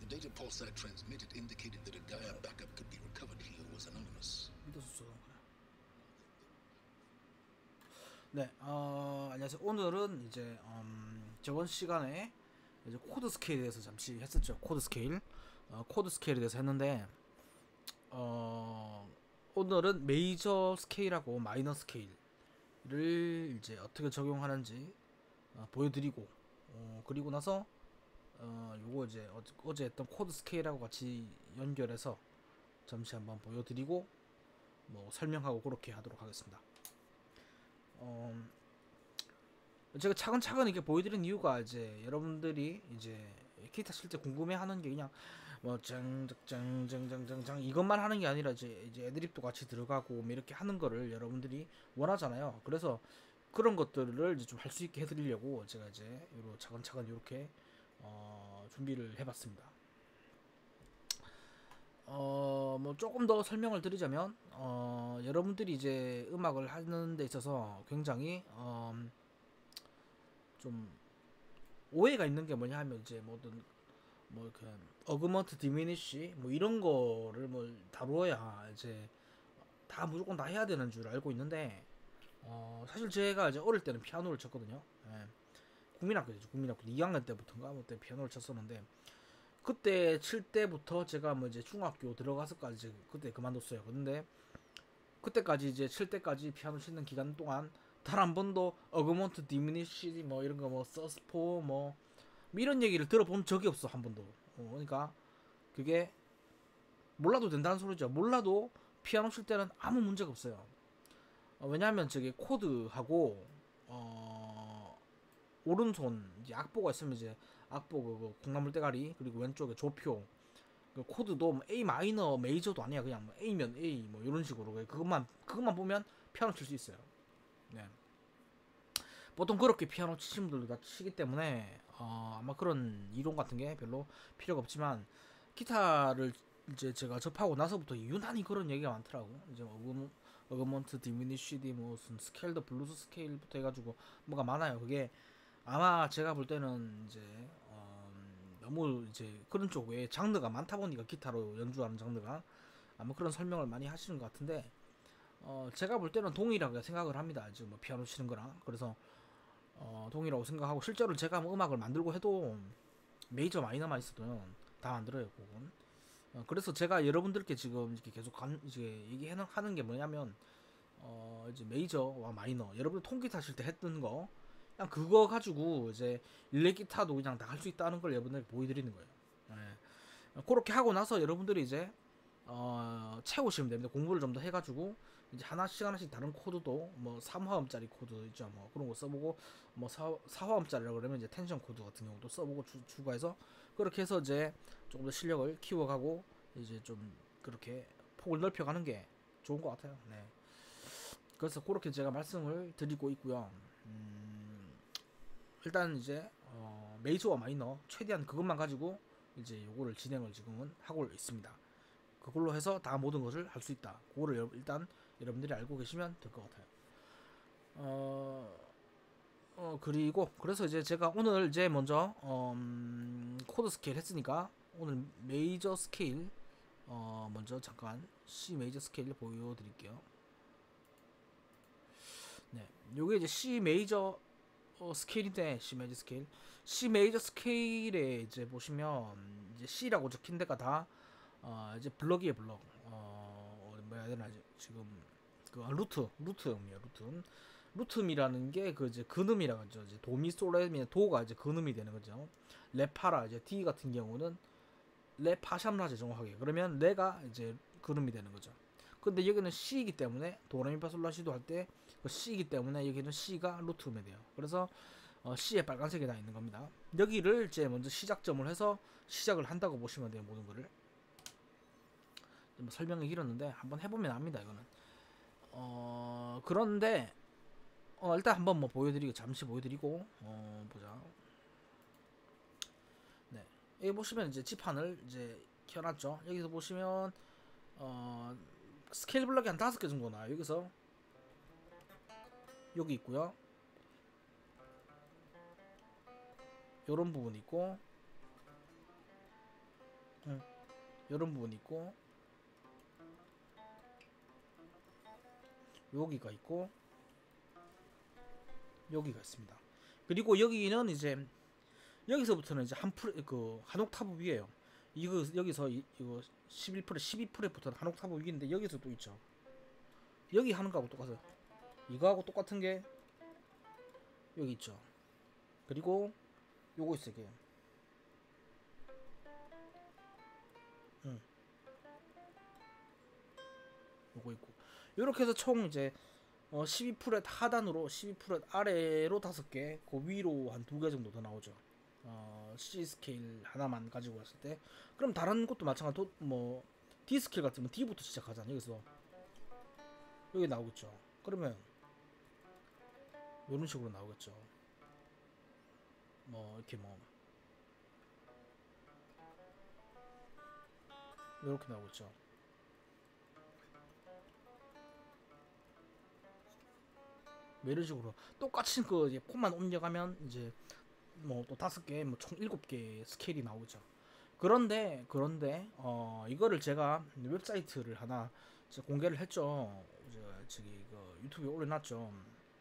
data pulsar transmitted indicated that a Gaia backup could be recovered here was anonymous. 네, 안녕하세요. 오늘은 이제 저번 시간에 이제 코드 스케일에 대해서 잠시 했었죠. 코드 스케일, 코드 스케일에 대해서 했는데 오늘은 메이저 스케일하고 마이너 스케일을 이제 어떻게 적용하는지 보여드리고 그리고 나서 요거 이제 어제 했던 코드 스케일하고 같이 연결해서 잠시 한번 보여드리고 뭐 설명하고 그렇게 하도록 하겠습니다. 제가 차근차근 이렇게 보여드린 이유가 이제 여러분들이 이제 기타 칠 때 궁금해하는 게 그냥 뭐 짱짱짱짱짱짱 이것만 하는 게 아니라 이제 애드립도 같이 들어가고 뭐 이렇게 하는 거를 여러분들이 원하잖아요. 그래서 그런 것들을 이제 좀 할 수 있게 해드리려고 제가 이제 요로 차근차근 이렇게 준비를 해봤습니다. 뭐 조금 더 설명을 드리자면 여러분들이 이제 음악을 하는 데 있어서 굉장히 좀 오해가 있는 게 뭐냐 하면 이제 뭐든 뭐 이렇게 어그먼트 디미니쉬 뭐 이런 거를 뭐 다루어야 이제 다 무조건 다 해야 되는 줄 알고 있는데 사실 제가 이제 어릴 때는 피아노를 쳤거든요. 예. 국민학교죠. 국민학교 2학년 때부터인가 뭐 때 피아노를 쳤었는데 그때 칠 때부터 제가 뭐 이제 중학교 들어가서까지 그때 그만뒀어요. 근데 그때까지 이제 칠 때까지 피아노 치는 기간 동안 단 한 번도 어그먼트 디미니시 뭐 이런 거 뭐 서스포 뭐 이런 얘기를 들어본 적이 없어 한 번도. 그러니까 그게 몰라도 된다는 소리죠. 몰라도 피아노 칠 때는 아무 문제가 없어요. 왜냐하면 저게 코드하고 오른손 이제 악보가 있으면 이제 악보 그 콩나물 대가리 그리고 왼쪽에 조표 그 코드도 뭐 A 마이너 메이저도 아니야. 그냥 뭐 A면 A 뭐 이런 식으로 그것만 보면 피아노 칠 수 있어요. 네. 보통 그렇게 피아노 치시는 분들도 다 치기 때문에 아마 그런 이론 같은 게 별로 필요가 없지만 기타를 이제 제가 접하고 나서부터 유난히 그런 얘기가 많더라고. 이제 어그먼트 디미니쉬디 무슨 스케일더 블루스 스케일부터 해가지고 뭐가 많아요. 그게 아마 제가 볼 때는 이제 너무 이제 그런 쪽 외에 장르가 많다 보니까 기타로 연주하는 장르가 아마 그런 설명을 많이 하시는 것 같은데 제가 볼 때는 동일하게 생각을 합니다. 지금 뭐 피아노 치는 거랑 그래서 동일하고 생각하고 실제로 제가 뭐 음악을 만들고 해도 메이저 마이너만 있어도 다 만들어요. 곡은. 그래서 제가 여러분들께 지금 이렇게 계속 이제 얘기하는 게 뭐냐면 이제 메이저와 마이너 여러분들 통기타 칠 때 했던 거 그냥 그거 가지고 이제 일렉 기타도 그냥 다 할 수 있다는 걸 여러분들께 보여드리는 거예요. 그렇게 하고 나서 여러분들이 이제 채우시면 됩니다. 공부를 좀 더 해가지고 이제 하나씩 다른 코드도 뭐 3화음짜리 코드 있죠. 뭐 그런 거 써보고 뭐 4화음짜리라 그러면 이제 텐션 코드 같은 경우도 써보고 추가해서 그렇게 해서 이제 조금 더 실력을 키워가고 이제 좀 그렇게 폭을 넓혀가는 게 좋은 것 같아요. 네. 그래서 그렇게 제가 말씀을 드리고 있고요. 일단 이제 메이저와 마이너 최대한 그것만 가지고 이제 요거를 진행을 지금은 하고 있습니다. 그걸로 해서 다 모든 것을 할 수 있다. 그거를 일단 여러분들이 알고 계시면 될 것 같아요. 그리고 그래서 이제 제가 오늘 이제 먼저 코드 스케일 했으니까 오늘 메이저 스케일 먼저 잠깐 C 메이저 스케일 보여드릴게요. 네, 요게 이제 C 메이저 스케일인데 C 메이저 스케일에 이제 보시면 이제 C라고 적힌 데가 다 이제 블럭이에요. 블럭 뭐야 해야 되나 지금 그 루트음이에요. 루트음이라는 게 그 이제 근음이라고 하죠. 이제 도미솔레미 도가 이제 근음이 되는 거죠. 레파라 이제 D 같은 경우는 레파샴라제 정확하게 그러면 레가 이제 근음이 되는 거죠. 근데 여기는 C이기 때문에 도레미파솔라시도 할 때 C이기 때문에 여기는 C가 루트음이 돼요. 그래서 C에 빨간색이 다 있는 겁니다. 여기를 이제 먼저 시작점을 해서 시작을 한다고 보시면 돼요. 모든 거를 뭐 설명이 길었는데 한번 해보면 압니다. 이거는 그런데 일단 한번 뭐 보여드리고 잠시 보여드리고 보자. 네, 여기 보시면 이제 지판을 이제 켜놨죠. 여기서 보시면 스케일 블럭이 한 5개 정도 나와요. 여기서 여기 있고요. 요런 부분 있고 이런 부분이 있고, 여기가 있고, 여기가 있습니다. 그리고 여기는 이제 여기서부터는 이제 한 옥타브 위에요. 이거 여기서 이거 11% 12%부터는 한 옥타브 위인데 여기서 또 있죠. 여기 하는 거하고 똑같아요. 이거하고 똑같은 게 여기 있죠. 그리고 요거 있어요. 이게. 요거 있고. 요렇게 해서 총 이제 12% 하단으로 12% 아래로 5개, 그 위로 한 2개 정도 더 나오죠. C 스케일 하나만 가지고 왔을 때. 그럼 다른 것도 마찬가지로 뭐 D 스케일 같으면 D부터 시작하잖아요. 여기서 여기 나오겠죠. 그러면 이런 식으로 나오겠죠. 뭐 이렇게 뭐 이렇게 나오겠죠. 뭐 이런 식으로 똑같이 그 이제 폰만 옮겨가면 이제 뭐 또 5개, 뭐 총 7개 스케일이 나오죠. 그런데 이거를 제가 웹사이트를 하나 제가 공개를 했죠. 저기 그 유튜브에 올려놨죠.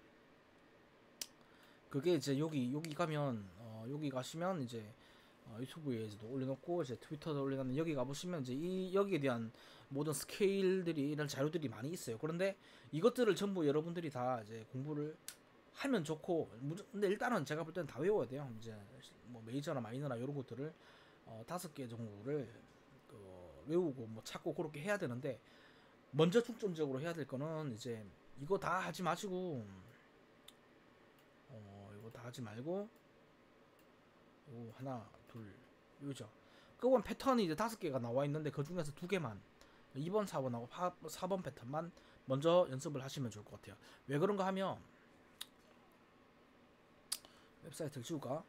그게 이제 여기 가면 여기 가시면 이제 유튜브에서도 올려놓고 이제 트위터도 올려놨는 여기 가보시면 이제 여기에 대한 모든 스케일들이 이런 자료들이 많이 있어요. 그런데 이것들을 전부 여러분들이 다 이제 공부를 하면 좋고, 근데 일단은 제가 볼 때는 다 외워야 돼요. 이제 뭐 메이저나 마이너나 이런 것들을 5개 정도를 외우고 뭐 찾고 그렇게 해야 되는데, 먼저 중점적으로 해야 될 거는 이제 이거 다 하지 마시고 이거 다 하지 말고 요 하나 둘 요죠. 그건 패턴이 이제 5개가 나와 있는데 그 중에서 2개만 2번 4번하고 4번 패턴만 먼저 연습을 하시면 좋을 것 같아요. 왜 그런가 하면 웹사이트를 지울까?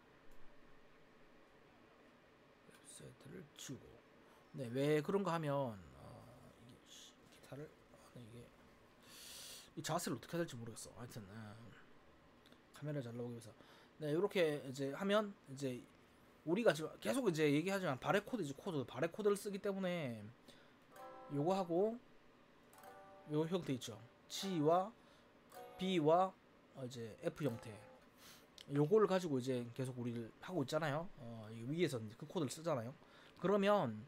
웹사이트를 지우고. 네, 왜 그런가 하면 기타를 이게 이 자세를 어떻게 해야 될지 모르겠어. 하여튼 카메라 잘 나오기 위해서 네 이렇게 이제 하면 이제 우리가 지금 계속 이제 얘기하지만 바레코드 바레코드를 쓰기 때문에 요거 하고 요 형태 있죠. G와 B와 이제 F 형태 요거를 가지고 이제 계속 우리를 하고 있잖아요. 위에서 그 코드를 쓰잖아요. 그러면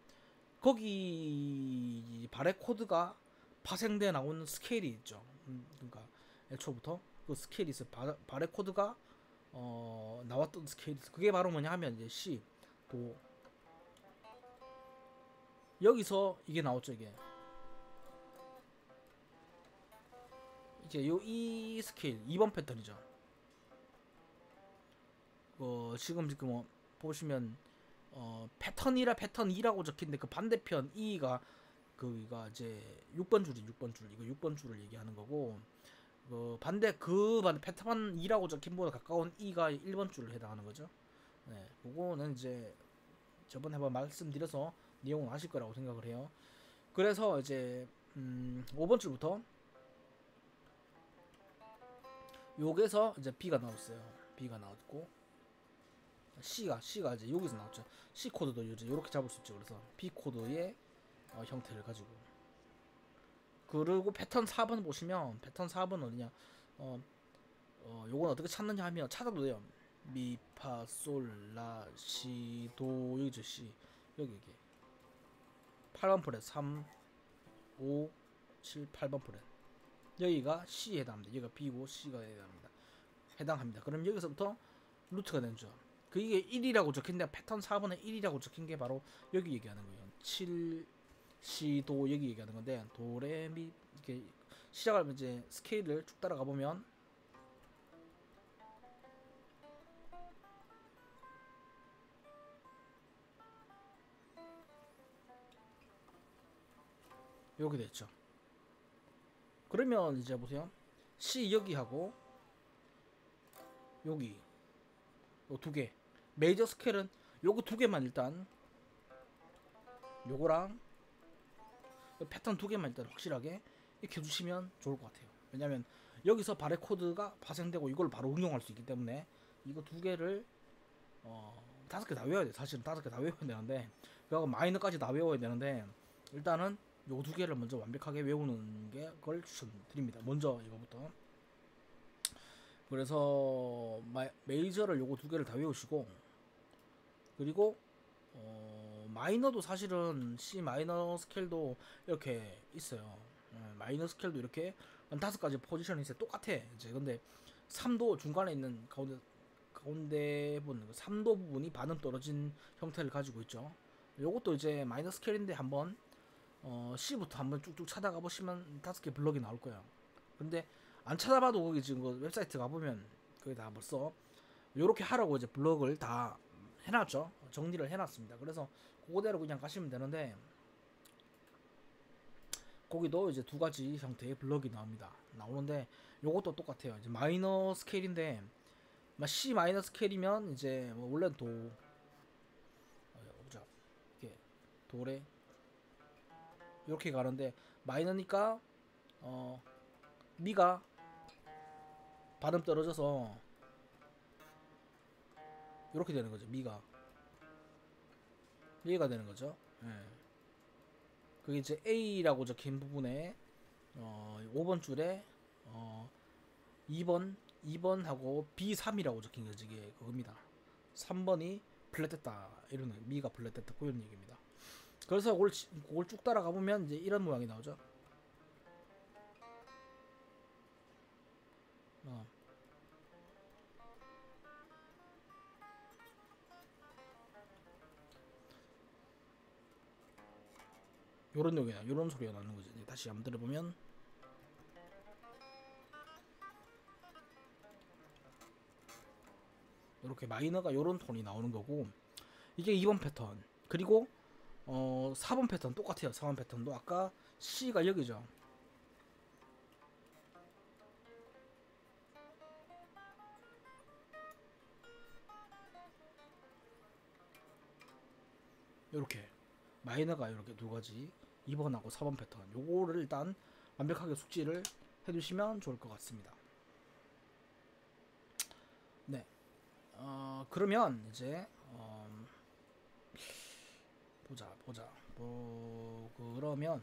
거기 바레코드가 파생돼 나오는 스케일이 있죠. 그러니까 애초부터 그 스케일이 있어. 바레코드가 나왔던 스케일이 있어. 그게 바로 뭐냐 하면 이제 C 도 여기서 이게 나왔죠. 이제 요 E 스케일 2번 패턴이죠. 지금 뭐 보시면 패턴이라 패턴 2라고 적힌데 그 반대편 E가 그가 이제 6번 줄이 6번 줄 이거 6번 줄을 얘기하는 거고 반대 패턴 2라고 적힌 보다 가까운 E가 1번 줄을 해당하는 거죠. 네, 그거는 이제 저번에 한번 말씀드려서 내용을 아실 거라고 생각을 해요. 그래서 이제 5번 줄부터 여기서 이제 B가 나왔어요. B가 나왔고 C가 이제 여기서 나왔죠. C 코드도 이제 이렇게 잡을 수 있죠. 그래서 B 코드의 형태를 가지고 그리고 패턴 4번 보시면 패턴 4번 어디냐 요건 어떻게 찾느냐 하면 찾아도 돼요. 미, 파, 솔, 라, 시, 도 여기죠. C 여기 8번 프렛 3, 5, 7, 8번 프렛 여기가 C에 해당합니다. 여기가 B고 C가 해당합니다. 그럼 여기서부터 루트가 되죠. 그게 1이라고 적힌데 패턴 4번에 1이라고 적힌 게 바로 여기 얘기하는 거예요. 7, C, 도 여기 얘기하는 건데 도레미 이렇게 시작하면 이제 스케일을 쭉 따라가 보면 여기 됐죠. 그러면 이제 보세요. C 여기 하고 여기 요 2개 메이저 스케일은 요거 2개만 일단 요거랑 패턴 2개만 일단 확실하게 이렇게 해주시면 좋을 것 같아요. 왜냐면 여기서 바레코드가 파생되고 이걸 바로 응용할 수 있기 때문에 이거 2개를 다섯 개 다 외워야 돼. 사실은 다섯 개 다 외워야 되는데 그리고 마이너까지 다 외워야 되는데 일단은 요 두 개를 먼저 완벽하게 외우는 게 그걸 추천드립니다. 먼저 이거부터. 그래서 메이저를 요거 두 개를 다 외우시고 그리고 마이너도 사실은 C 마이너 스케일도 이렇게 있어요. 마이너 스케일도 이렇게 한 다섯 가지 포지션이 있어요. 똑같아. 이제 근데 3도 중간에 있는 가운데 부분 3도 부분이 반음 떨어진 형태를 가지고 있죠. 요것도 이제 마이너 스케일인데 한번 C부터 한번 쭉쭉 찾아가 보시면 다섯 개 블럭이 나올 거예요. 근데 안 찾아봐도 거기 지금 그 웹사이트 가보면 거기 다 벌써 요렇게 하라고 이제 블럭을 다 해놨죠. 정리를 해놨습니다. 그래서 그거대로 그냥 가시면 되는데 거기도 이제 두 가지 형태의 블럭이 나오는데 요것도 똑같아요. 이제 마이너 스케일인데 C 마이너 스케일이면 이제 뭐 원래 보자 이렇게 도레 이렇게 가는데 마이너니까 미가 발음 떨어져서 이렇게 되는 거죠. 미가 되는 거죠. 예. 그게 이제 A라고 적힌 부분에 5번 줄에 2번하고 B3이라고 적힌 게 이게 그겁니다. 3번이 플랫됐다 이런 미가 플랫됐다 그런 얘기입니다. 그래서 그걸 쭉 따라가 보면 이제 이런 모양이 나오죠. 요런 소리가 나는 거지. 다시 한번 들어보면 이렇게 마이너가 요런 톤이 나오는 거고 이게 2번 패턴 그리고 4번 패턴 똑같아요. 4번 패턴도 아까 C가 여기죠. 요렇게 마이너가 이렇게 두 가지 2번하고 4번 패턴 요거를 일단 완벽하게 숙지를 해두시면 좋을 것 같습니다. 네. 그러면 이제 보자. 그러면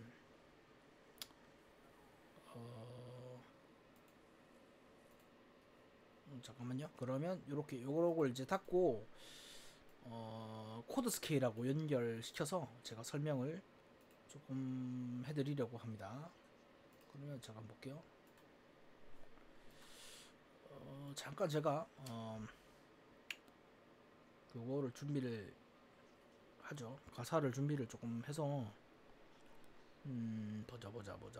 잠깐만요. 그러면 요걸 이제 닫고 코드 스케일하고 연결시켜서 제가 설명을 조금 해드리려고 합니다. 그러면 제가 한번 볼게요. 잠깐 제가 그거를 준비를 하죠. 가사를 준비를 조금 해서 보자.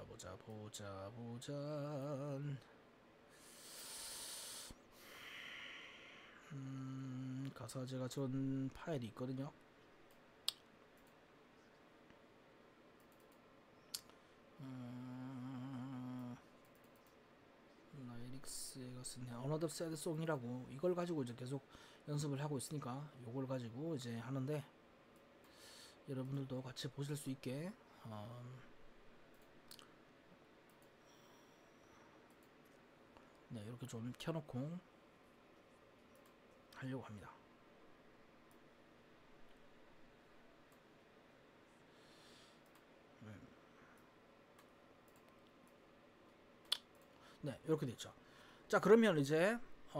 가사 제가 전 파일이 있거든요. 라이릭스가 쓴 Another Sad Song이라고 이걸 가지고 이제 계속 연습을 하고 있으니까 이걸 가지고 이제 하는데 여러분들도 같이 보실 수 있게 네 이렇게 좀 켜놓고 하려고 합니다. 네 이렇게 됐죠. 자 그러면 이제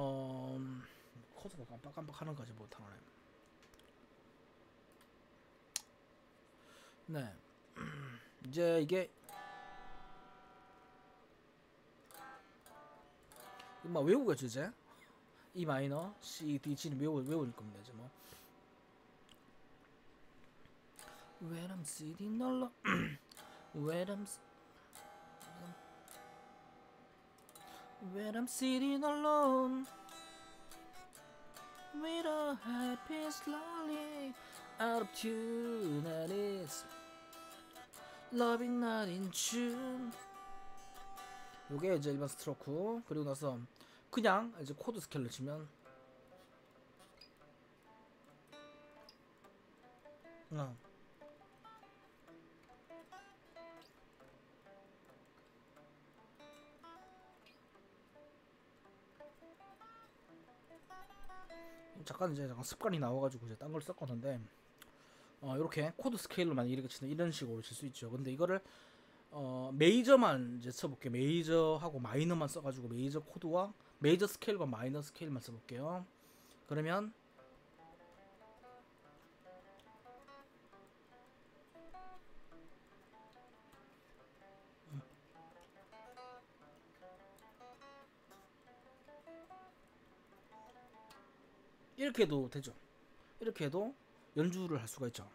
커서가 깜빡깜빡 하는 거지 못하네. 네 이제 이게 막 외우겠죠 이제 E 마이너 C D G는 외울 겁니다 이제 뭐 When I'm sitting alone When I'm sitting alone with a happy slowly out of tune and it's loving not in tune. 요게 이제 일반 스트로크. 그리고 나서 그냥 이제 코드 스케일을 치면 잠깐 이제 잠깐 습관이 나와가지고 이제 딴 걸 썼거든데 이렇게 코드 스케일로만 이렇게 치는 이런 식으로 칠 수 있죠. 근데 이거를 메이저만 이제 써볼게요. 메이저하고 마이너만 써가지고 메이저 코드와 메이저 스케일과 마이너 스케일만 써볼게요. 그러면 이렇게 해도 되죠. 이렇게 해도 연주를 할 수가 있죠.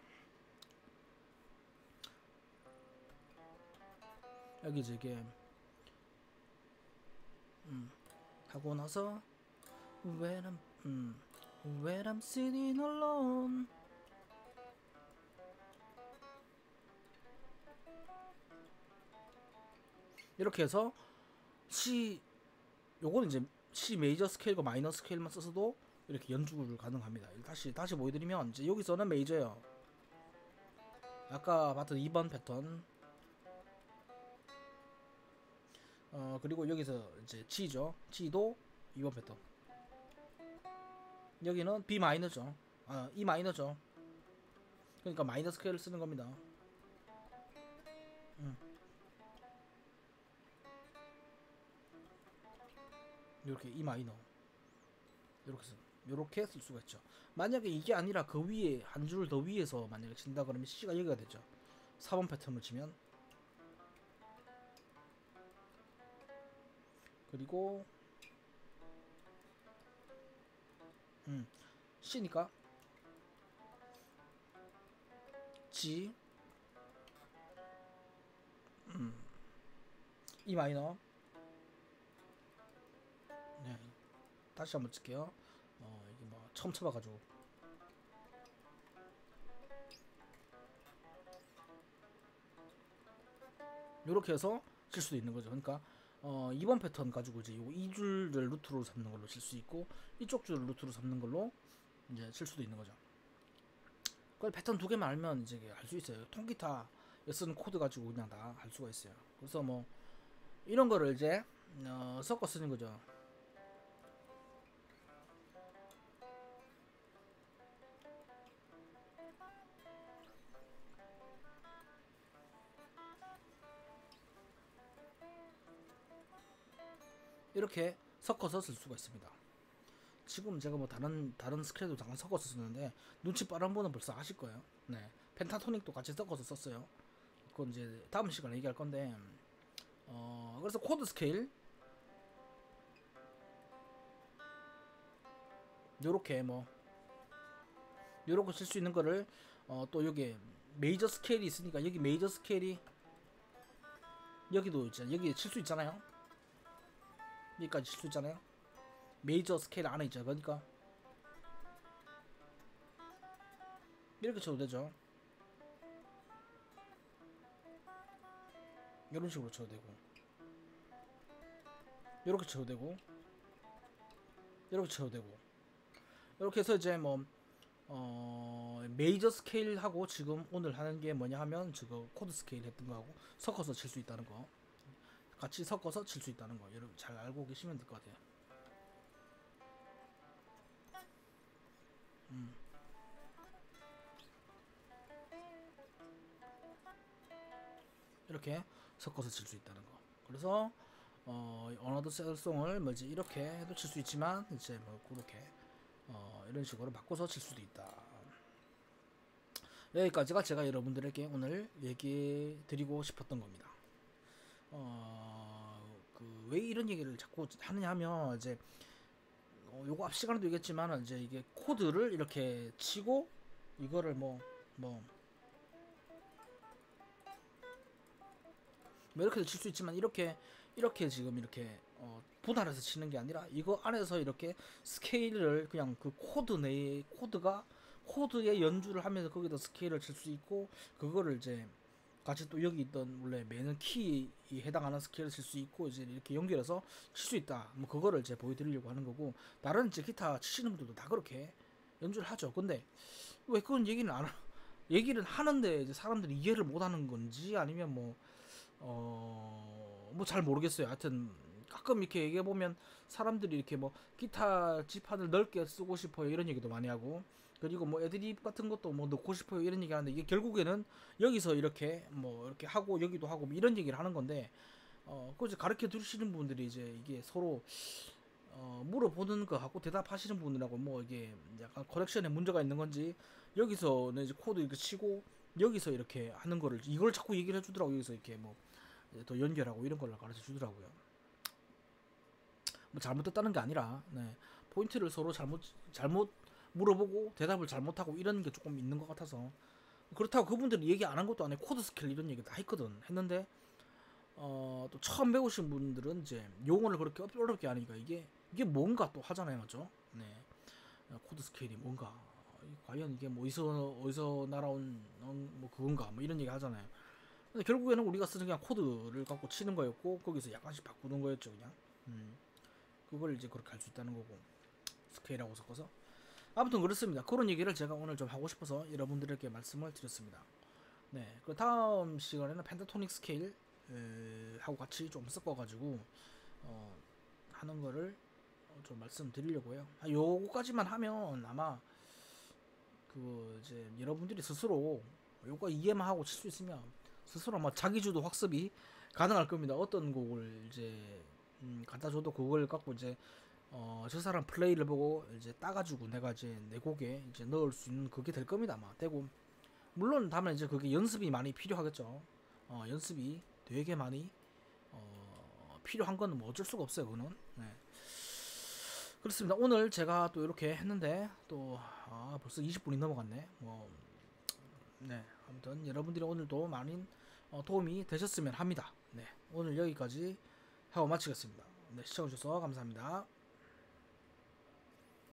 여기 이제 이게 하고 나서 when I'm sitting alone 이렇게 해서 C 요거는 이제 C 메이저 스케일과 마이너 스케일만 써서도 이렇게 연주를 가능합니다. 다시 보여드리면 이제 여기서는 메이저예요. 아까 봤던 2번 패턴 그리고 여기서 이제 G죠. G도 2번 패턴. 여기는 B 마이너죠. E 마이너죠. 그러니까 마이너 스케일을 쓰는 겁니다. 이렇게 E 마이너 이렇게 쓸 수가 있죠. 만약에 이게 아니라 그 위에 한 줄 더 위에서 만약에 친다 그러면 C가 여기가 되죠. 4번 패턴을 치면 그리고 C니까 G E 마이너 네. 다시 한번 칠게요. 이게 뭐 처음 쳐봐가지고 이렇게 해서 칠 수도 있는 거죠. 그러니까 2번 패턴 가지고 이제 요 2줄을 루트로 삼는 걸로 칠 수 있고 이쪽 줄을 루트로 삼는 걸로 이제 칠 수도 있는 거죠. 그걸 패턴 두 개만 알면 이제 할 수 있어요. 통기타에 쓰는 코드 가지고 그냥 다 할 수가 있어요. 그래서 뭐 이런 거를 이제 섞어 쓰는 거죠. 이렇게 섞어서 쓸 수가 있습니다. 지금 제가 뭐 다른 스케일도 잠깐 섞어서 쓰는데 눈치 빠른 분은 벌써 아실 거예요. 네, 펜타토닉도 같이 섞어서 썼어요. 그건 이제 다음 시간에 얘기할 건데 그래서 코드 스케일 요렇게 요렇게 칠 수 있는 거를 또 여기 메이저 스케일이 있으니까 여기 메이저 스케일이 여기도 있잖아요. 여기 칠 수 있잖아요. 여기까지 칠 수 있잖아요. 메이저 스케일 안에 있죠. 그러니까 이렇게 쳐도 되죠. 이런 식으로 쳐도 되고 이렇게 쳐도 되고 이렇게 쳐도 되고 이렇게 해서 이제 뭐 메이저 스케일하고 지금 오늘 하는 게 뭐냐 하면 지금 코드 스케일 했던 거하고 섞어서 칠 수 있다는 거, 같이 섞어서 칠 수 있다는 거 여러분 잘 알고 계시면 될 것 같아요. 이렇게 섞어서 칠 수 있다는 거. 그래서 어너더 셀송을 뭐지 이렇게 해도 칠 수 있지만 이제 뭐 그렇게 이런 식으로 바꿔서 칠 수도 있다. 여기까지가 제가 여러분들에게 오늘 얘기 드리고 싶었던 겁니다. 왜 이런 얘기를 자꾸 하느냐 하면 이제 요거 앞 시간에도 얘기했지만 이제 이게 코드를 이렇게 치고 이거를 뭐 이렇게도 칠 수 있지만 이렇게 지금 이렇게 분할해서 치는 게 아니라 이거 안에서 이렇게 스케일을 그냥 그 코드 내에 코드의 연주를 하면서 거기다 스케일을 칠 수 있고 그거를 이제 같이 또 여기 있던 원래 매는 키에 해당하는 스케일을 칠 수 있고 이제 이렇게 연결해서 칠 수 있다. 뭐 그거를 이제 보여드리려고 하는 거고 다른 이제 기타 치시는 분들도 다 그렇게 연주를 하죠. 근데 왜 그런 얘기는 안 얘기를 하는데 이제 사람들이 이해를 못하는 건지 아니면 뭐 잘 모르겠어요. 하여튼 가끔 이렇게 얘기해 보면 사람들이 이렇게 뭐 기타 지판을 넓게 쓰고 싶어요 이런 얘기도 많이 하고, 그리고 뭐 애드립 같은 것도 뭐 넣고 싶어요 이런 얘기 하는데, 이게 결국에는 여기서 이렇게 뭐 이렇게 하고 여기도 하고 뭐 이런 얘기를 하는 건데, 그거 가르쳐 주시는 분들이 이제 이게 서로 물어보는 거 하고 대답하시는 분들하고 뭐 이게 약간 커넥션에 문제가 있는 건지, 여기서는 이제 코드 이렇게 치고 여기서 이렇게 하는 거를 이걸 자꾸 얘기를 해주더라고. 여기서 이렇게 뭐 더 연결하고 이런 걸 가르쳐 주더라고요. 뭐 잘못됐다는 게 아니라, 네, 포인트를 서로 잘못 물어보고 대답을 잘못하고 이런 게 조금 있는 것 같아서. 그렇다고 그분들이 얘기 안 한 것도 아니고 코드 스킬 이런 얘기 다 했거든. 했는데 또 처음 배우신 분들은 이제 용어를 그렇게 어렵게 하니까 이게 뭔가 또 하잖아요, 맞죠? 네, 코드 스케일이 뭔가, 과연 이게 뭐 어디서 날아온 뭐 그건가 뭐 이런 얘기 하잖아요. 근데 결국에는 우리가 쓰는 그냥 코드를 갖고 치는 거였고, 거기서 약간씩 바꾸는 거였죠, 그냥. 그걸 이제 그렇게 할 수 있다는 거고, 스케일하고 섞어서. 아무튼 그렇습니다. 그런 얘기를 제가 오늘 좀 하고 싶어서 여러분들에게 말씀을 드렸습니다. 네, 그 다음 시간에는 펜타토닉 스케일 하고 같이 좀 섞어가지고 하는 거를 좀 말씀드리려고 해요. 요거까지만 하면 아마 그 이제 여러분들이 스스로 요거 이해만 하고 칠 수 있으면 스스로 아마 자기주도 학습이 가능할 겁니다. 어떤 곡을 이제 갖다 줘도 그걸 갖고 이제 저 사람 플레이를 보고 이제 따가지고 내가 이제 내 곡에 이제 넣을 수 있는 그게 될 겁니다. 아마 되고, 물론 다만 이제 그게 연습이 많이 필요하겠죠. 연습이 되게 많이 필요한 거는 뭐 어쩔 수가 없어요, 그거는. 네. 그렇습니다. 오늘 제가 또 이렇게 했는데 또 벌써 20분이 넘어갔네. 뭐 네, 아무튼 여러분들이 오늘도 많은 도움이 되셨으면 합니다. 네, 오늘 여기까지 하고 마치겠습니다. 네, 시청해주셔서 감사합니다.